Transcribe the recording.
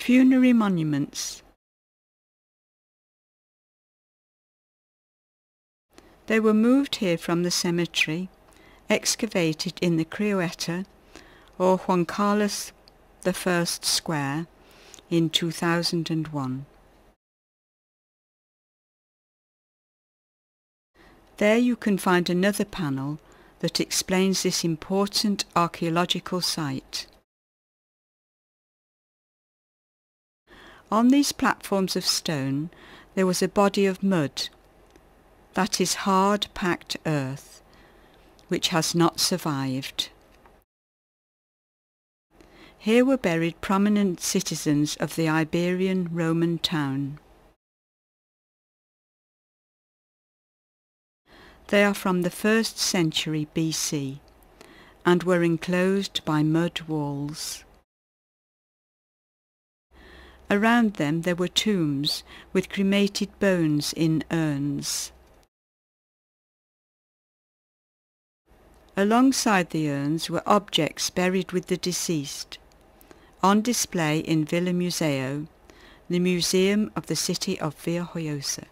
Funerary monuments. They were moved here from the cemetery, excavated in the Crioetta or Juan Carlos I Square in 2001. There you can find another panel that explains this important archaeological site. On these platforms of stone there was a body of mud, that is hard packed earth, which has not survived. Here were buried prominent citizens of the Iberian Roman town. They are from the 1st century BC and were enclosed by mud walls. Around them there were tombs with cremated bones in urns. Alongside the urns were objects buried with the deceased, on display in Villa Museo, the museum of the city of Villajoyosa.